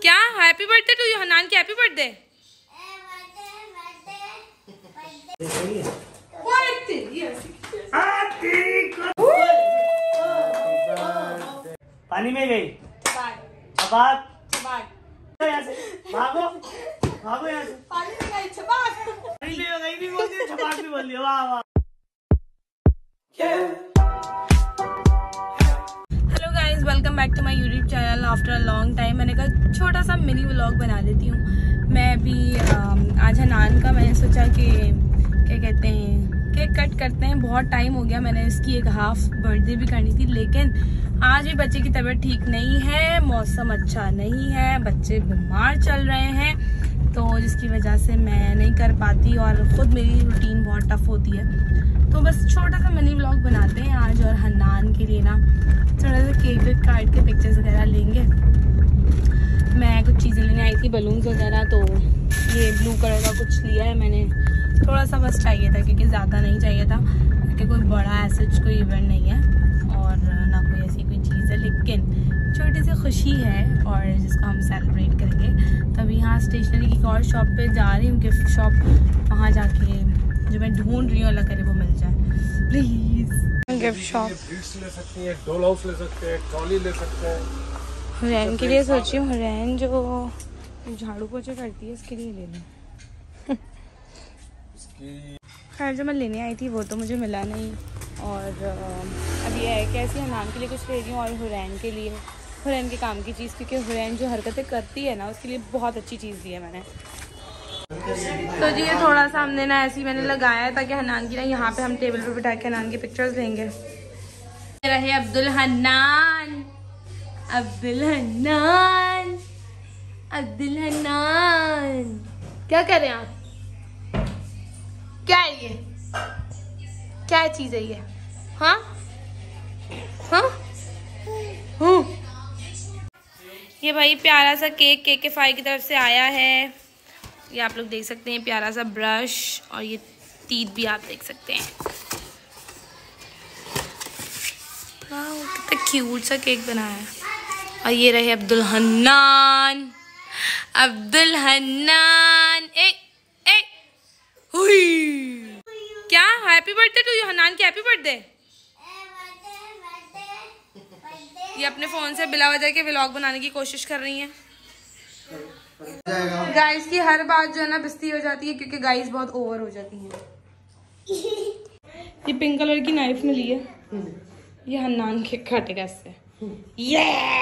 क्या happy birthday to you Hanan की happy birthday. पानी में गई यहाँ से भागो भागो यहाँ से पानी में गई छपाक भी बोल दिया। वाह वाह। Hello guys, welcome back to my YouTube channel. After a long time मैंने कहा छोटा सा मिनी व्लॉग बना लेती हूँ। मैं भी आज हनान का मैंने सोचा कि क्या कहते हैं केक कट करते हैं। बहुत टाइम हो गया, मैंने इसकी एक हाफ बर्थडे भी करनी थी, लेकिन आज भी बच्चे की तबीयत ठीक नहीं है, मौसम अच्छा नहीं है, बच्चे बीमार चल रहे हैं, तो जिसकी वजह से मैं नहीं कर पाती और ख़ुद मेरी रूटीन बहुत टफ होती है। तो बस छोटा सा मिनी व्लॉग बनाते हैं आज, और हनान के लिए ना थोड़ा सा केक वेक काट के पिक्चर्स वगैरह लेंगे। मैं कुछ चीज़ें लेने आई थी, बलून्स वगैरह, तो ये ब्लू कलर का कुछ लिया है मैंने। थोड़ा सा बस चाहिए था क्योंकि ज़्यादा नहीं चाहिए था, क्योंकि कोई बड़ा ऐसा कोई इवेंट नहीं है और ना कोई ऐसी कोई चीज़ है, लेकिन छोटी सी खुशी है और जिसको हम सेलिब्रेट करेंगे। तो अभी यहाँ स्टेशनरी की एक और शॉप पे जा रही हूँ, गिफ्ट शॉप। वहाँ जाके जो मैं ढूंढ रही हूँ अल्लाह करे वो मिल जाए प्लीज़। गिफ्ट शॉप ले सकती है, डोल हाउस ले सकते हैं, ट्रॉली ले सकते हैं। हुरैन के लिए सोच रही हूँ, हुरैन जो झाड़ू पोछे करती है उसके लिए ले लूँ। खैर जो मैं लेने आई थी वो तो मुझे मिला नहीं, और अब ये है कि ऐसी हनान के लिए कुछ ले रही हूँ और हुरैन के लिए, हुरैन के काम की चीज़, क्योंकि हुरैन जो हरकतें करती है ना उसके लिए बहुत अच्छी चीज़ दी है मैंने। तो जी ये थोड़ा सा हमने ना ऐसे ही मैंने लगाया है ताकि हनान की ना यहाँ पे हम टेबल पे बिठा के हनान की पिक्चर्स लेंगे। ये रहे अब्दुल हन्नान, अब्दुल हन्नान, अब्दुल हन्नान। क्या कर रहे हैं आप? क्या है ये? क्या चीज है ये? हाँ हाँ ये भाई प्यारा सा केक KK5 की तरफ से आया है। ये आप लोग देख सकते हैं, प्यारा सा ब्रश, और ये तीत भी आप देख सकते हैं। वाह कितना क्यूट सा केक बनाया है। और ये रहे अब्दुल हन्नान, अब्दुल हन्नान। हुई क्या happy birthday to you Hanan की हैप्पी बर्थडे। ये अपने फोन से बिला वजह के व्लॉग बनाने की कोशिश कर रही हैं। गाइस की हर बात जो है ना बिस्ती हो जाती है, क्योंकि गाइस बहुत ओवर हो जाती हैं। ये पिंक कलर की नाइफ मिली है, ये हन्नान केक काटेगा इससे। ये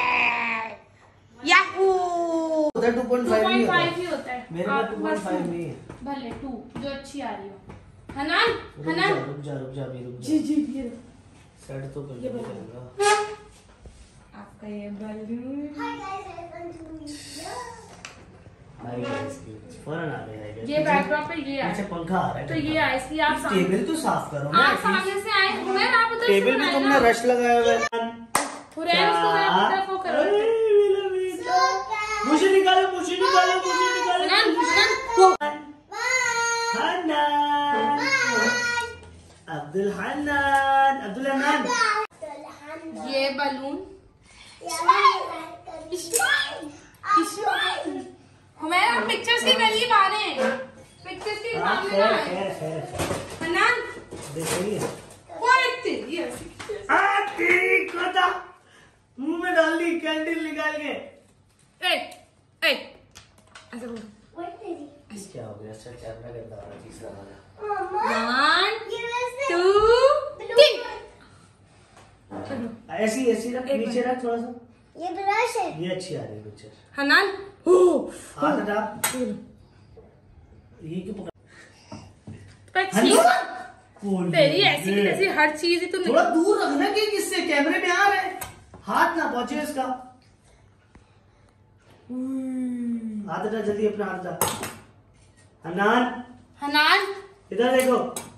याहू 2.5 ही होता है, मेरे पास 2.5 नहीं है, भले 2 जो अच्छी आ रही हो। हनान हनान रुक जा जी ये सेट तो कर लेगा आपका ये बलून। फौरन आ रहा है ये बैकड्रॉप पे, ये अच्छा पंखा आ रहा है, तो ये इसलिए आप टेबल तो साफ करो ना, आप सामने से आए हुए, आप उधर टेबल भी तुमने रश लगाया हुआ है। हुरैन इसको मैं वो करो, मुझे निकालो हन्नान, अब्दुल हन्नान, अब्दुल हन्नान। ये बलून हमारे पिक्चर्स के करीब आ रहे हैं, पिक्चर्स के सामने ना हन्नान मुंह में डाल ली कैंडल निकाल के। ऐसे बोलो क्या हो गया? अच्छा कैमरा करता है तीसरा वाला। 1 2 3 ऐसी रख, नीचे रख थोड़ा सा। ये ब्रश है, ये अच्छी आ रही है पिक्चर। हनान हाथ हटा, ये क्यों पकड़ तेरी ऐसी की तैसी हर चीज ही तुम थोड़ा दूर रखना कि किससे कैमरे में आ रहा है, हाथ ना पहुंचे इसका। हाथ हटा जल्दी, अपना हाथ हटा। हनान इधर देखो,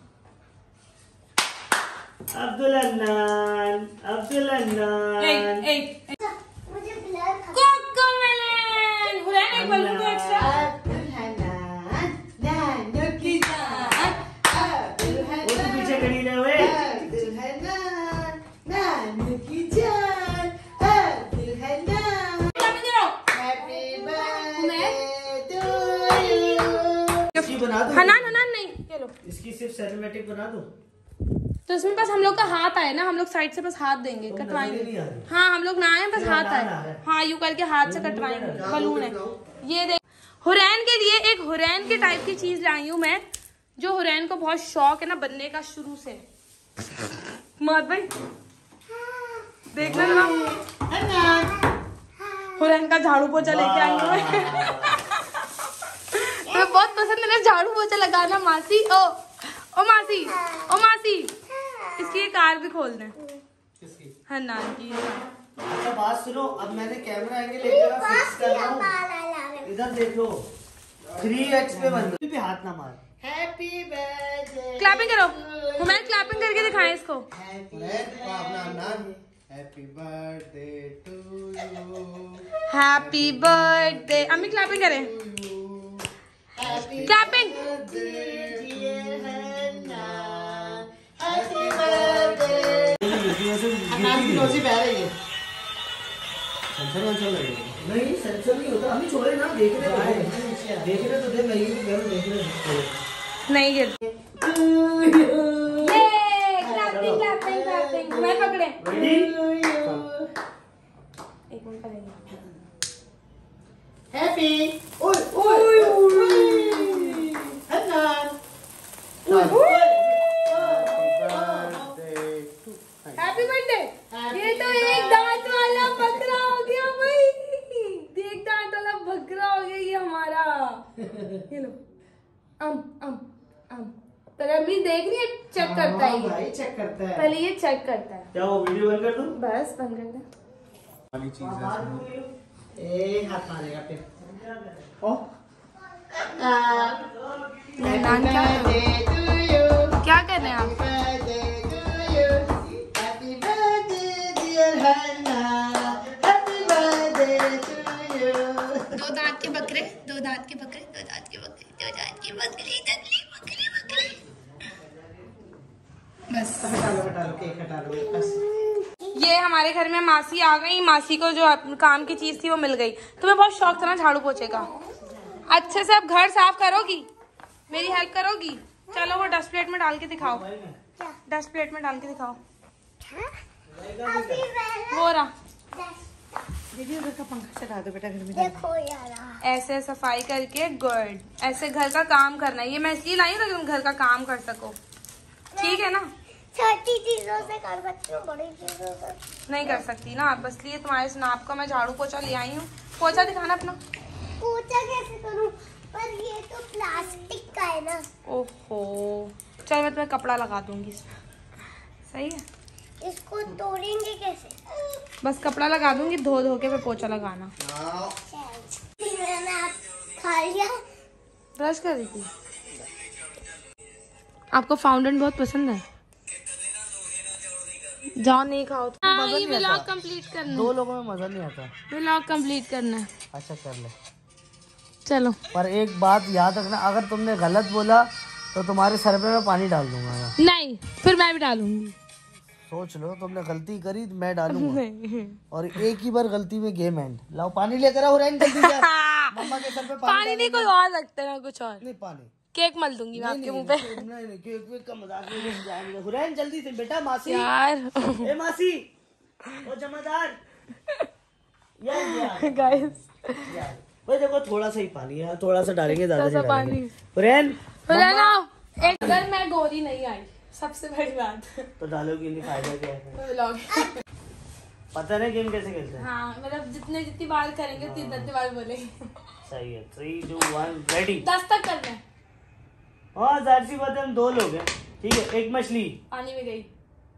अब्दुल हन्नान, अब्दुल हन्नान। मुझे कोकोमेलन हुरैन एक बलून दो एक्स्ट्रा। अब्दुल हन्नान नानो की जान, अब्दुल हन्नान वो तो पीछे खड़ी रहे हुए, अब्दुल हन्नान नानो की जान, अब्दुल हन्नान। हैप्पी बर्थडे बना दूं? हनान नहीं, ये लो। इसकी सिर्फ सिनेमैटिक बना दूं? तो इसमें बस हम लोग का हाथ आए ना, हम लोग साइड से बस हाथ देंगे, कटवाएंगे। हाँ हम लोग ना आए, बस हाथ आए। हाँ यूं करके हाथ से कटवाएंगे। बलून है ये देख। हुरैन के लिए एक हुरैन के टाइप की चीज लाई हूँ मैं, जो हुरैन को बहुत शौक है ना बनने का शुरू से। मौत भाई देखना जरा, हुरैन का झाड़ू पोछा लेके आई हूँ मैं। तुम्हें बहुत पसंद है ना झाड़ू पोछा लगाना मासी। ओ मासी, ओ मासी, इसकी ये कार भी खोल दें। किसकी? हन्नान की। अच्छा बात सुनो, अब मैंने कैमरा एंगल लेकर फिक्स कर रहा हूँ। इधर देखो 3x पे बंद पे हाथ ना मार। Happy birthday. क्लैपिंग करो, हुमैन क्लैपिंग करके दिखाएं इसको। Happy birthday to you. Happy birthday. अम्मी क्लैपिंग करें, क्लैपिंग। नहीं सेंसर नहीं होता, हमें छोड़े ना, देखने तो दे, मैं नहीं गिरती। Clapping clapping clapping. मैं पकड़े एक मिनट करेंगे। Happy happy birthday. ये तो एक दांत वाला बकरा हो गया भाई, एक दांत वाला बकरा हो गया ये हमारा। ये लो तेरा अम्मी देख रही है, चेक करता है भाई, चेक करता है पहले, ये चेक करता है। क्या वो वीडियो बंद कर दूं? बस बंद कर दे। वाली चीज है। ए हाथ मारेगा फिर। ओ क्या कर रहे हैं आप? दो दांत के बकरे, दो दांत के बकरे, दो दांत के बकरे, दो दांत के बकरे, बकरे बकरे। बस हटा लो केक हटा लो बस। ये हमारे घर में मासी आ गई, मासी को जो काम की चीज थी वो मिल गई। तुम्हें बहुत शौक था ना झाड़ू पोछे का, अच्छे से अब घर साफ करोगी, मेरी हेल्प करोगी? चलो वो डस्ट प्लेट में डाल के दिखाओ, डस्ट प्लेट में डाल के दिखाओ। वो रहा, दीदी उधर का पंखा चला दो बेटा, घर में देखो यार, ऐसे सफाई करके गुड, ऐसे घर का काम करना है। ये मैं इसलिए लाई हूँ ताकि तुम घर का काम कर सको, ठीक है ना? छोटी चीजों से कर सकती हूँ, बड़ी चीजों से नहीं कर सकती ना आप, बस लिए तुम्हारे नाप का मैं झाड़ू पोछा ले आई हूँ। पोछा दिखाना अपना। पोछा कैसे करूँ? पर ये तो प्लास्टिक का है ना। ओहो चल मैं तुम्हें कपड़ा लगा दूंगी इसमें, सही है? इसको तोड़ेंगे कैसे? बस कपड़ा लगा दूंगी, धो धो के फिर पोछा लगाना। मैंने आप खा लिया। ब्रश कर रही थी। आपको फाउंटेन बहुत पसंद है? जाओ नहीं खाओ तो। ये व्लॉग कंप्लीट करना, दो लोगों में मजा नहीं आता। व्लॉग कंप्लीट करना है। अच्छा कर ले, चलो। पर एक बात याद रखना, अगर तुमने गलत बोला तो तुम्हारे सर पे मैं पानी डाल दूंगा। नहीं फिर मैं भी डालूंगी। सोच लो, तुमने गलती करी तो मैं डालूंगा। नहीं और एक ही बार गलती में गेम एंड। लाओ पानी लेकर आओ, रेन जल्दी जा। मम्मा के सर पे पानी नहीं, कोई और लगता है ना, कुछ और। नहीं पानी, केक मल दूंगी मैं आपके मुंह पे। नहीं केक का मजाक नहीं जाएंगे। हुरैन जल्दी से बेटा, मासी यार ए मासी, ओ जमादार यार गाइस, भाई देखो थोड़ा सा ही पानी है, थोड़ा सा डालेंगे, ज्यादा नहीं पानी। डालेंगे। हुरैन एक बार मैं गोरी नहीं आई, सबसे बड़ी बात। तो डालोगी नहीं, फायदा क्या है? व्लॉग पता नहीं गेम कैसे खेलते हैं। हाँ मतलब जितनी बार करेंगे उतनी बार बोलेंगे। सही है, 3 2 1 रेडी। 10 तक करना है। हाँ जाहिर सी बात है, हम 2 लोग हैं, ठीक है। एक मछली पानी में गई।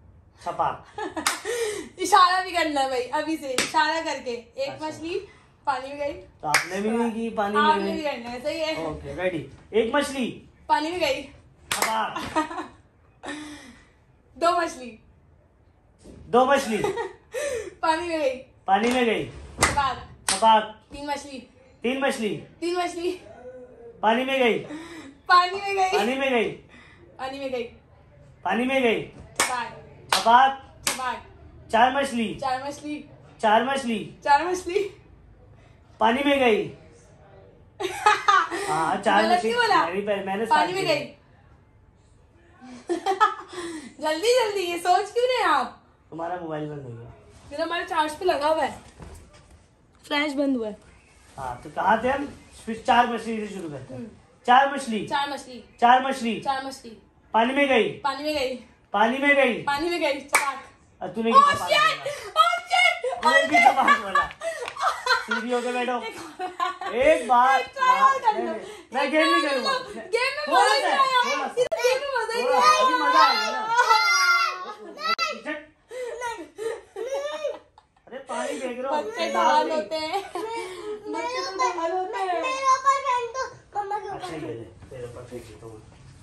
छपाक इशारा भी करना है भाई, अभी से इशारा करके। एक मछली पानी में गई। तो आपने भी नहीं की, पानी आपने में भी करना है, सही है। Okay ready. एक मछली पानी में गई। छपाक 2 मछली 2 मछली पानी में गई। पानी में गई। छपाक छपाक 3 मछली 3 मछली 3 मछली पानी में गई। पानी में गई। पानी में गई। पानी में गई। पानी में गई। छपाक छपाक छपाक 4 मछली 4 मछली 4 मछली 4 मछली पानी में गई। हाँ 4 गलत मशीन क्यों बोला? मैंने पानी में गई। जल्दी जल्दी, ये सोच क्यों रहे हैं आप? तुम्हारा मोबाइल बंद हो गया। मेरा हमारे चार्ज पे लगा हुआ है, फ्लैश बंद हुआ है। हाँ तो कहा थे हम, फिर 4 मछली से शुरू करते हैं। 4 मछली, 4 मछली, 4 मछली, 4 मछली पानी में गई, पानी में गई, पानी में गई, पानी में गई, चपाक। और तूने Oh कितना पानी shit! बोला? Oh shit! तूने भी चपाक बोला। सीधी होकर बैठो। एक बार मैं गेम नहीं करूँगा। गेम में मजा नहीं आया, गेम में मजा नहीं आया। अभी मजा आएगा ना। अरे पानी देख रहे हो, बच्चे बवाल होते हैं, बच्चे तो बवाल होते हैं। मेरे ऊपर फेंक दो, मम्मा के अच्छा ऊपर। ये ले, तेरे ऊपर फेंक देता हूँ।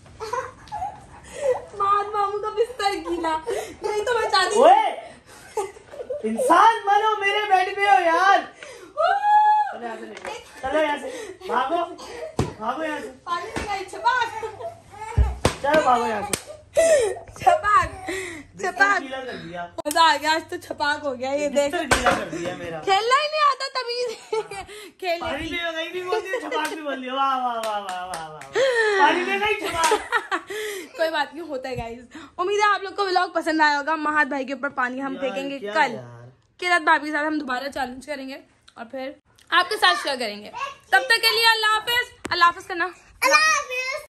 मार मामू का बिस्तर गीला, नहीं तो मैं चाहती। ओए इंसान बनो, मेरे बेड पे हो यार। चलो यहाँ से निकलो, चलो यहाँ से भागो, भागो यहाँ से, पानी में गई, छपाक चलो भागो यहाँ से। छपाक बिस्तर छपाक। गीला कर दिया, मजा आ गया, आज तो छपाक हो गया। ये देख, बिस्तर गीला कर दिया मेरा। खेलना ही नहीं आता तमीज खेलने पानी की। में गई भी बोल दिया, छपाक भी बोल दिया। वाह वाह वाह वाह वाह वाह। पानी में गई छपाक। कोई बात नहीं, होता है गाइस। उम्मीद है आप लोग को व्लॉग पसंद आया होगा। महाद भाई के ऊपर पानी हम फेंकेंगे क्या कल। यार? किरत भाभी के साथ हम दोबारा चैलेंज करेंगे और फिर आपके साथ शेयर करेंगे। तब तक के लिए अल्लाह हाफिज। अल्लाह हाफिज करना। अल्लाह हाफिज़।